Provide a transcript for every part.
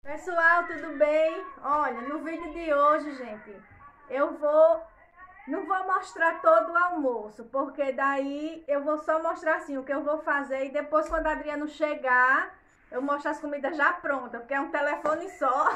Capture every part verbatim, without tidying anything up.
Pessoal, tudo bem? Olha, no vídeo de hoje, gente, eu vou... Não vou mostrar todo o almoço, porque daí eu vou só mostrar assim o que eu vou fazer e depois quando o Adriano chegar, eu mostro as comidas já prontas, porque é um telefone só.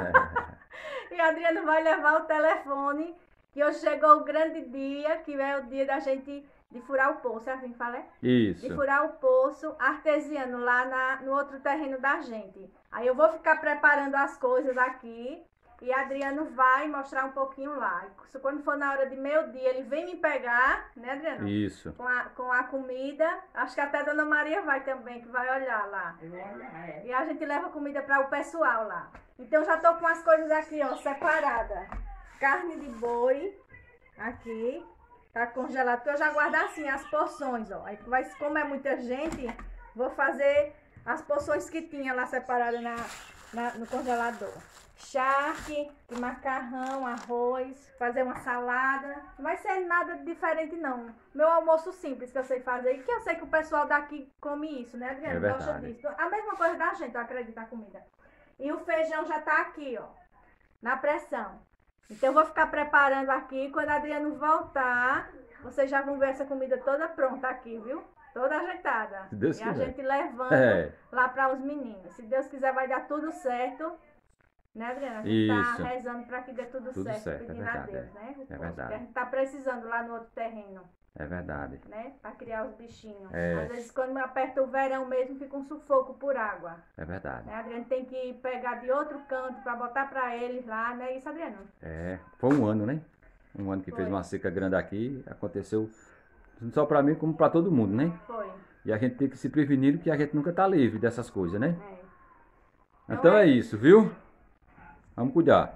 E o Adriano vai levar o telefone, que hoje chegou o grande dia, que é o dia da gente de furar o poço, é assim que fala? É? Isso. De furar o poço artesiano lá na, no outro terreno da gente. Aí eu vou ficar preparando as coisas aqui. E Adriano vai mostrar um pouquinho lá. Quando for na hora de meio-dia, ele vem me pegar, né, Adriano? Isso. Com a, com a comida. Acho que até a Dona Maria vai também, que vai olhar lá. É. E a gente leva comida para o pessoal lá. Então já tô com as coisas aqui, ó, separadas. Carne de boi, aqui. Tá congelado, porque eu já guardo assim as porções, ó. Aí, vai, como é muita gente, vou fazer as porções que tinha lá separadas na, na, no congelador. Charque, macarrão, arroz, fazer uma salada. Não vai ser nada diferente não. Meu almoço simples que eu sei fazer. E que eu sei que o pessoal daqui come isso, né, Adriano? É Gosta verdade. disso. A mesma coisa da gente, eu acredito, a comida. E o feijão já tá aqui, ó. Na pressão. Então eu vou ficar preparando aqui. Quando o Adriano voltar, vocês já vão ver essa comida toda pronta aqui, viu? Toda ajeitada. Se Deus e quiser. a gente levando É. lá para os meninos. Se Deus quiser vai dar tudo certo. Né, Adriana? A gente Isso. tá rezando para que dê tudo, Tudo certo, certo, é pedindo verdade, a Deus, é. né? É Porque verdade. a gente tá precisando lá no outro terreno, É verdade. né? Para criar os bichinhos. É. Às vezes quando aperta o verão mesmo, fica um sufoco por água. É verdade. Né? A Adriana tem que pegar de outro canto para botar para eles lá, né? Isso, Adriano? É. Foi um ano, né? Um ano que fez Foi. uma seca grande aqui. Aconteceu não só pra mim, como pra todo mundo, né? Foi. E a gente tem que se prevenir, porque a gente nunca tá livre dessas coisas, né? É. Então é isso, viu? Vamos cuidar.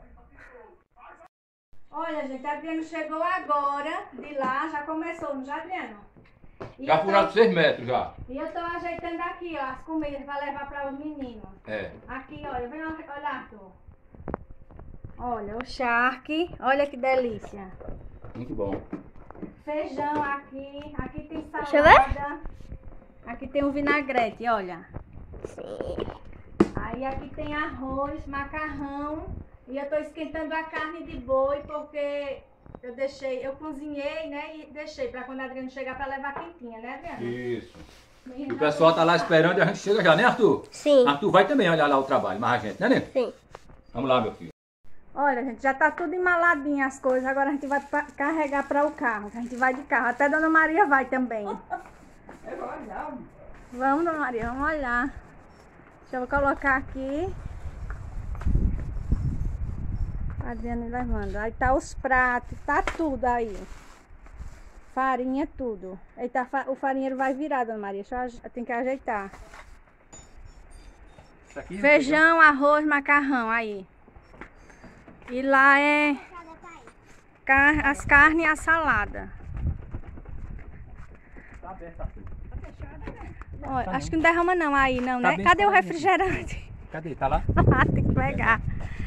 Olha, gente, Adriano chegou agora de lá, já começou, não já, Adriano? E Já eu tô- furaram seis metros já. E eu tô ajeitando aqui, ó, as comidas para levar para os meninos. É. Aqui, olha, vem olha, Arthur. Olha, o charque, olha que delícia. Muito bom. Feijão aqui, aqui tem Deixa eu salada. Aqui tem um vinagrete, olha. Aí aqui tem arroz, macarrão. E eu tô esquentando a carne de boi porque eu deixei, eu cozinhei, né? E deixei para quando a Adriana chegar para levar quentinha, né, Adriana? Isso. Menino, E o pessoal tá lá esperando e a gente chega já, né, Arthur? Sim, Arthur vai também olhar lá o trabalho, mas a gente, né, Nene? sim. Vamos lá, meu filho. Olha, gente, já tá tudo emaladinho as coisas. Agora a gente vai pa- carregar para o carro. A gente vai de carro. Até Dona Maria vai também. Vamos, Dona Maria, vamos olhar. Deixa eu colocar aqui. Adriana levando. Aí tá os pratos, tá tudo aí. Farinha, tudo. Aí tá, fa- o farinheiro vai virar, Dona Maria. Deixa eu, aj- eu tenho que ajeitar. Isso aqui, Feijão, arroz, macarrão, aí. E lá é car- as carnes e a salada. Tá aberto, Arthur. Olha, acho que não derrama não aí, não, Tá né? bem Cadê o separadinho. refrigerante? Cadê? Tá lá? Ah, tem que pegar.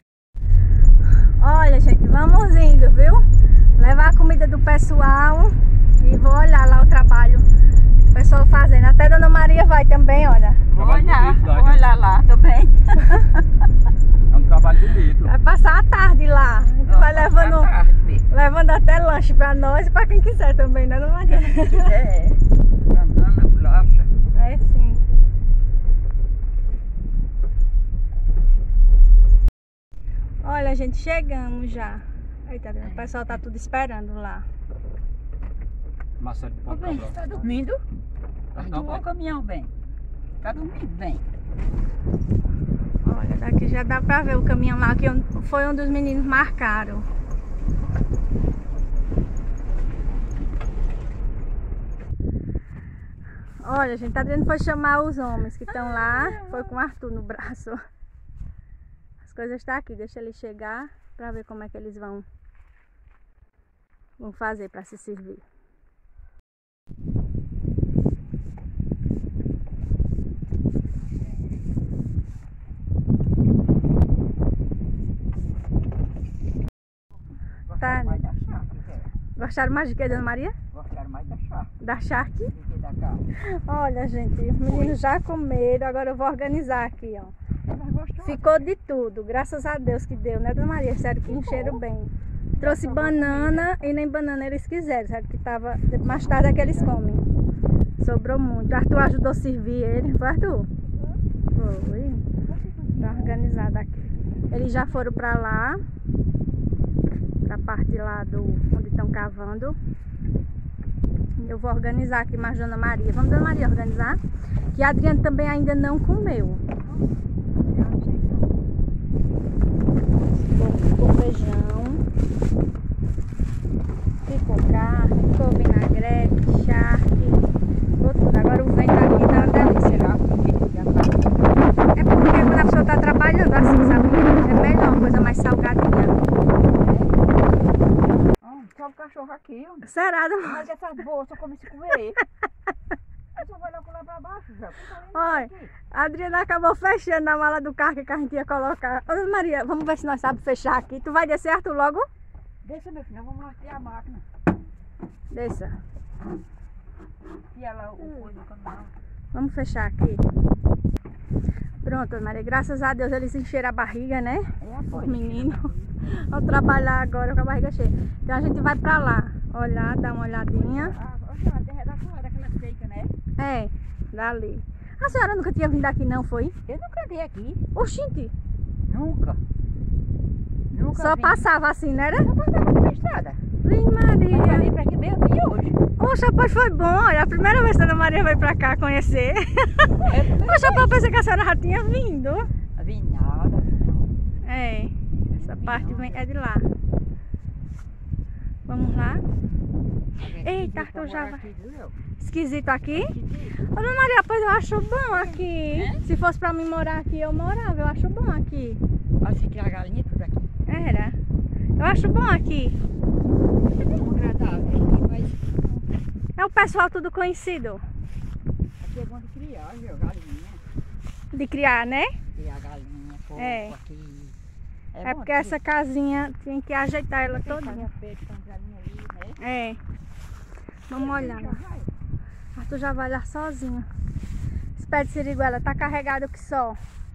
Olha, gente, vamos indo, viu? Levar a comida do pessoal e vou olhar lá o trabalho. O pessoal fazendo. Até Dona Maria vai também, olha. Trabalho bonito lá, vou gente. olhar lá, tô bem. É um trabalho bonito. Vai passar a tarde lá. A gente vai levando, levando até lanche pra nós e pra quem quiser também, né, Dona Maria? É, banana, bolacha. É sim. Olha, gente, chegamos já. Eita, o pessoal tá tudo esperando lá. Marcelo de Ô, Ponta bem, Grossa. tá dormindo? Não, Arrumou pai. o caminhão, bem. Tá dormindo, bem. Olha, daqui já dá pra ver o caminhão lá, que um- foi um dos meninos marcaram. Olha, gente, tá Adriano foi chamar os homens que estão lá, foi com o Arthur no braço. As coisas estão aqui, deixa ele chegar pra ver como é que eles vão, vão fazer pra se servir. Tá. Gostaram mais da charque, é. Gostaram mais de que, Dona Maria? Gostaram mais da charque Da charque? do que da carne. Olha, gente, os meninos já comeram, agora eu vou organizar aqui, ó. Ela gostou Ficou de tudo, graças a Deus que deu, né, Dona Maria? Sério que encheram bem. Trouxe banana e nem banana eles quiseram, sério que tava. Mais tarde é que eles comem. Sobrou muito. Arthur ajudou a servir ele, foi Arthur? Foi. Tá organizado aqui. Eles já foram pra lá, pra parte lá do onde estão cavando. Eu vou organizar aqui mais Dona Maria. Vamos, Dona Maria, organizar? Que a Adriana também ainda não comeu. Ficou feijão, ficou carne, ficou vinagrete, charque, ficou tudo. Agora o vento aqui tá uma delícia. É porque quando a pessoa tá trabalhando assim, sabe? É melhor, uma coisa mais salgadinha. Só o cachorro aqui, ó. Será, Dona Mas essas boas só come se comer. Eu só vou lá lá pra baixo, já. Olha, a Adriana acabou fechando na mala do carro que a gente ia colocar. Ô, Dona Maria, vamos ver se nós sabemos fechar aqui. Tu vai descer, Arthur, logo? Deixa, meu filho, vamos lá tirar a máquina. Desça. Tira lá o coisa do canal. Vamos fechar aqui. Pronto, Dona Maria. Graças a Deus eles encheram a barriga, né? É a Os coisa. meninos. Vão trabalhar agora com a barriga cheia. Então a gente vai pra lá. Olhar, dar uma olhadinha. Ah, olha lá, tem daquela, daquela seca, né? É, dali. A senhora nunca tinha vindo aqui não, foi? Eu nunca vi aqui. Oxente, Nunca. Nunca só vi. passava assim, né? Só passava pela estrada. Vem, Mas Maria. falei pra que veio aqui hoje. Oxa, pois foi bom. Olha, a primeira vez que a Dona Maria veio pra cá conhecer. Eu Oxa, eu pensei que a senhora já tinha vindo. não vi nada. É, essa parte vem, é de lá. Vamos lá. Eita, Arthur já vai. Esquisito aqui. Ô, Dona Maria, pois eu acho bom aqui. É? Se fosse pra mim morar aqui, eu morava. Eu acho bom aqui. Olha, se tirar a galinha tudo aqui. Era. Eu acho bom aqui. É bem agradável aqui, mas É o pessoal tudo conhecido. aqui é bom de criar, viu? Galinha. De criar, né? Criar galinha, porco É. aqui. É bom porque aqui. essa casinha tinha que ajeitar ela Tem todinha. casa feita com galinha ali, né? É. Vamos olhar. Já vai. Arthur já vai lá sozinho. Esse pé de siriguela tá carregado que só.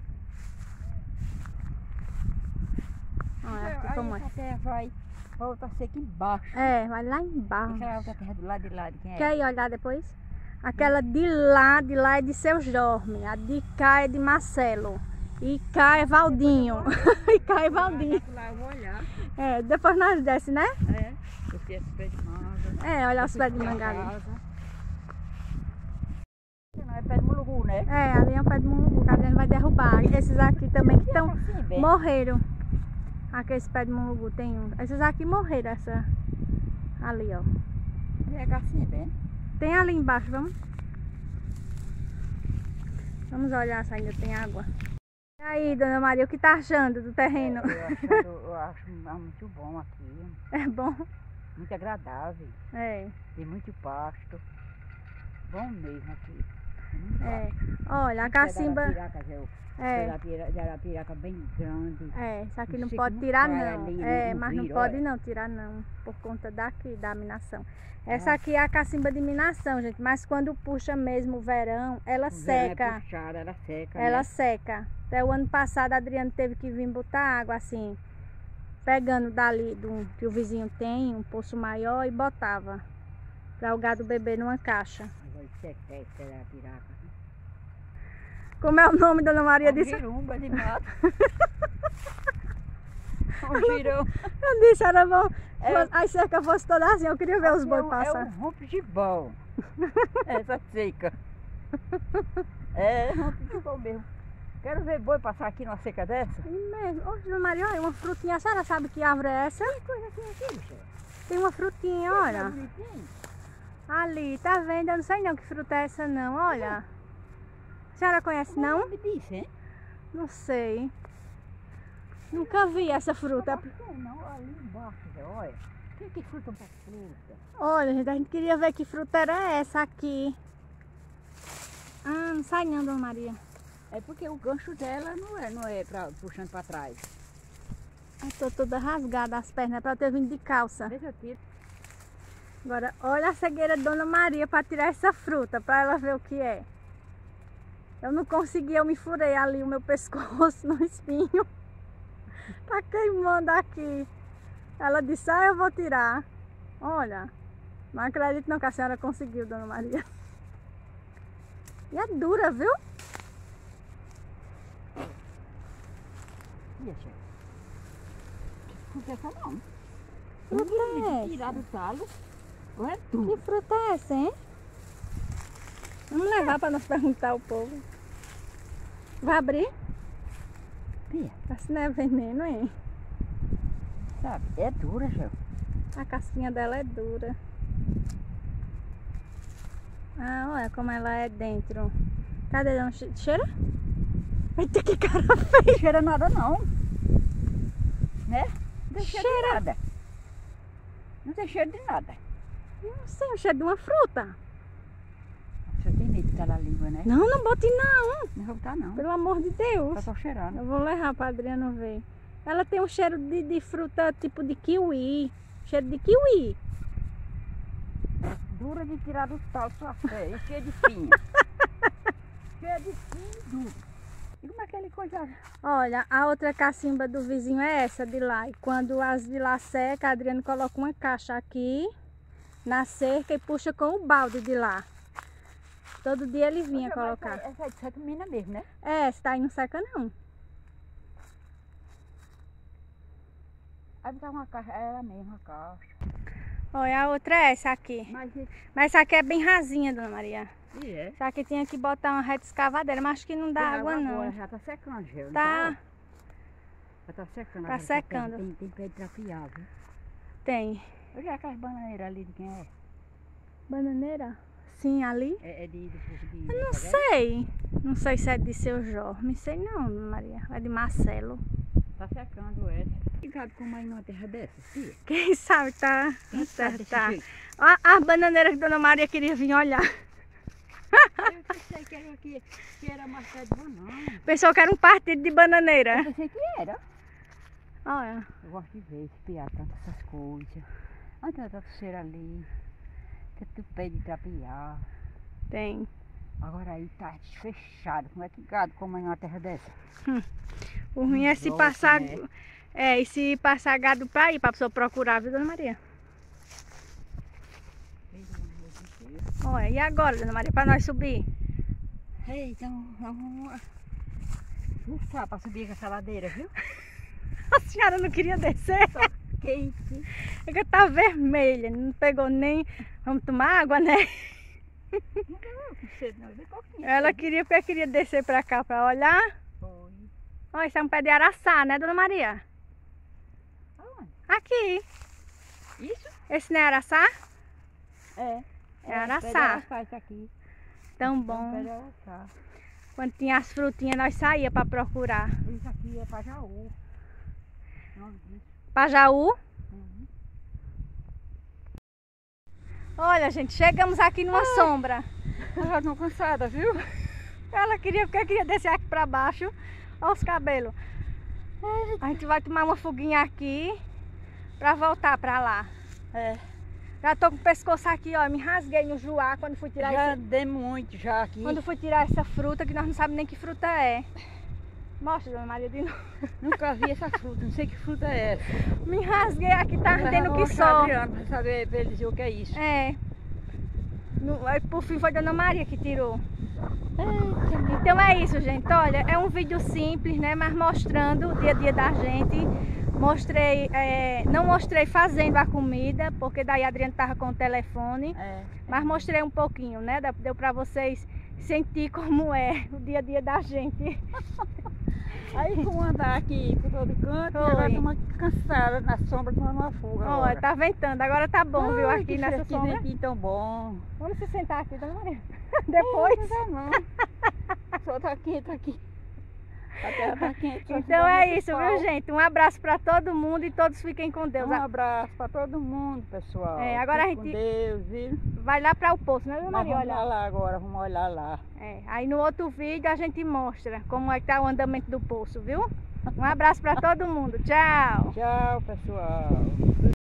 Olha, Arthur, Aí como é. essa terra vai volta a ser aqui embaixo. É, vai lá embaixo. Aquela outra terra do lado de lá, de quem é? Quer ir olhar depois? Aquela de lá, de lá é de Seu Jorge. A de cá é de Marcelo. E cá é Valdinho. E cá é Valdinho. Lá eu vou olhar. É, depois nós desce, né? É, eu tenho esse pé de manga. É, olha os pés de Fui pra manga ali. casa. Não, é pé de mulugu, né? É, ali é um pé de mungu que a gente vai derrubar. Esses aqui também que estão... Assim, bem. Morreram. Aqui esse pé de mungu tem um. Esses aqui morreram, essa. Ali, ó. É assim, bem. Tem ali embaixo, vamos? Vamos olhar se ainda tem água. E aí, Dona Maria, o que tá achando do terreno? Eu, achando, eu acho muito bom aqui. É bom? Muito agradável. É. Tem muito pasto. Bom mesmo aqui. Muito É. pasto. Olha, a Pé da cacimba. Arapiraca, Zé, o É. pé da pira- da Arapiraca bem grande. É, isso aqui não Isso pode aqui não tirar cai não. ali, É, no mas não viro, pode olha. não tirar não. Por conta daqui, da minação. Essa Ah. aqui é a cacimba de minação, gente. Mas quando puxa mesmo o verão, ela O verão seca. É puxada, ela seca. Ela né? seca. Até o ano passado a Adriana teve que vir botar água assim, pegando dali do que o vizinho tem, um poço maior, e botava para o gado beber numa caixa. Agora seca, seca da Arapiraca. Como é o nome, Dona Maria Um disse? girumba de mato. Um girão. Eu disse, era bom. É. As cercas fossem todas assim, eu queria ver os Aqui bois é um- passar. É um rompe de bom. Essa seca. É, rompe de bom mesmo. Quero ver boi passar aqui numa seca dessa. E mesmo. Ô, Dona Maria, olha, uma frutinha. A senhora sabe que árvore é essa? Que coisa tem aqui, bicho? Tem uma frutinha, Que olha. bonitinho. Ali, tá vendo? Eu não sei não que fruta é essa não, olha. A senhora conhece Como não? o nome disso, hein? Não sei. Nunca vi essa fruta. Não, não, ali embaixo, Zé, olha. Que, que fruta pra fruta? Olha, gente, a gente queria ver que fruta era essa aqui. Ah, não sai não, Dona Maria. É porque o gancho dela não é, não é pra, puxando pra trás. Eu tô toda rasgada as pernas, pra eu ter vindo de calça. Deixa eu tirar. Agora, olha a cegueira de Dona Maria para tirar essa fruta, para ela ver o que é. Eu não consegui, eu me furei ali o meu pescoço no espinho. Tá queimando aqui. Ela disse, ah, eu vou tirar. Olha, não acredito não que a senhora conseguiu, Dona Maria. E é dura, viu? E essa? Que fruta é essa não? Fruta é essa? Tirar do talo. Ou é Que tudo? fruta é essa, hein? Vamos levar para nós perguntar ao povo. Vai abrir? Pia, Se não é veneno, hein? sabe? É dura, já. A casquinha dela é dura. Ah, olha como ela é dentro. Cadê? Não che- cheira? Eita, que cara feia! Não cheira nada não. Né? Não tem cheiro Cheira. de nada. Não tem cheiro de nada. Não sei, o cheiro de uma fruta. Você tem medo de estar na língua, né? Não, não bote não. Não vou botar não. Pelo amor de Deus. Só tô cheirando. Eu vou levar para Adriano ver. Ela tem um cheiro de, de fruta tipo de kiwi. Cheiro de kiwi. Dura de tirar do talo sua fé. E cheia de espinho. Cheia de espinho e duro. E como é que ele coisa? Olha, a outra cacimba do vizinho é essa de lá. E quando as de lá seca, Adriano coloca uma caixa aqui na cerca e puxa com o balde de lá. Todo dia ele vinha Mas colocar. Essa, essa aí seca mina mesmo, né? É, essa daí não seca não. Aí botar uma caixa, é a mesma caixa. Olha, a outra é essa aqui. Mas e Mas essa aqui é bem rasinha, Dona Maria. e é? Essa aqui tinha que botar uma reta escavadeira, mas acho que não dá Tem água não. agora, já tá secando, já. não Tá, Já tá secando. Tá agora, secando. Tem, tem pé de trafiar, viu? tem. Olha aquelas bananeiras ali de quem é? Bananeira? Sim, ali. É, é de... de, de, de Eu não sei. Não sei se é de seu Jorge. Não sei não, Dona Maria. É de Marcelo. Tá secando essa. Ligado como aí numa terra dessa, filha? Quem sabe tá. Quem sabe desse tá. jeito? Ó, a bananeira que Dona Maria queria vir olhar. Eu pensei que era, que, que era mais pé de banana. Pensou que era um partido de bananeira. Eu pensei que era. Olha. Eu gosto de ver, espiar tanto essas coisas. Olha tanta cheiro ali. Tanto pé de trapiar. Tem. Agora aí tá fechado. Como é que gado como aí numa terra dessa? O ruim é se Volta, passar. né? É, e se passar gado pra ir, pra pessoa procurar, viu, Dona Maria? Olha, e agora, Dona Maria, pra nós subir? Ei, então vamos rufar pra subir com essa ladeira, viu? A senhora não queria descer? Quente. É que tá vermelha, não pegou nem. Vamos tomar água, né? Ela queria porque queria descer pra cá pra olhar. Foi. Olha, isso é um pé de araçá, né, Dona Maria? Aonde? Aqui. Isso? Esse não é araçá? É. É araçá. pé de araçá isso aqui. Tão Isso é um pé bom. de araçá. Quando tinha as frutinhas, nós saía pra procurar. Isso aqui é Pajaú. Nome disso. Pajaú. Uhum. Olha, gente, chegamos aqui numa sombra. Eu já tô cansada, viu? Ela queria, porque queria descer aqui pra baixo. Olha os cabelos. A gente vai tomar uma fuguinha aqui pra voltar pra lá. É. Já tô com o pescoço aqui, ó. Me rasguei no joá quando fui tirar Já esse, dei muito já aqui. quando fui tirar essa fruta, que nós não sabemos nem que fruta é. Mostra, Dona Maria, de novo. Nunca vi essa fruta, não sei que fruta é essa. Me rasguei aqui, tá ardendo que só. só. Pra saber, pra ele dizer o que é isso. É. No, aí, por fim foi Dona Maria que tirou. Eita, Então é isso, gente. Olha, é um vídeo simples, né? Mas mostrando o dia a dia da gente. Mostrei, é, não mostrei fazendo a comida, porque daí a Adriana tava com o telefone. é. Mas mostrei um pouquinho, né? Deu- Deu pra vocês sentir como é o dia a dia da gente. Aí fomos andar aqui por todo canto Foi. e agora estamos cansada na sombra tomando uma fuga. Olha, agora. tá ventando. Agora tá bom, viu? Ai, Aqui que nessa fresquinho sombra. aqui tão bom. Vamos se sentar aqui, Dona Maria. Depois. Não dá não. Só tá quente aqui. A terra tá quente. só se Então dá é muito isso, sol. viu, gente? Um abraço pra todo mundo e todos fiquem com Deus. Um abraço pra todo mundo, pessoal. É, agora a Fique gente- com Deus, viu? Vai lá para o poço, né, Dona Nós Maria? vamos Olha. olhar lá agora, vamos olhar lá. É, aí no outro vídeo a gente mostra como é que tá o andamento do poço, viu? Um abraço para todo mundo. Tchau! Tchau, pessoal.